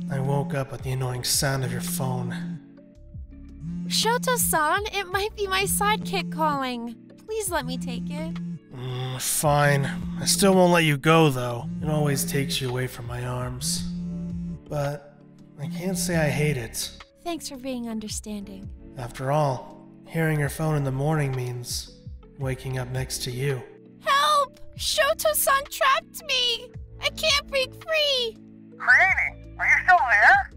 I woke up with the annoying sound of your phone. Shoto-san, it might be my sidekick calling. Please let me take it. Fine. I still won't let you go, though. It always takes you away from my arms. But I can't say I hate it. Thanks for being understanding. After all, hearing your phone in the morning means waking up next to you. Help! Shoto-san trapped me! I can't break free! Creaty, are you still there?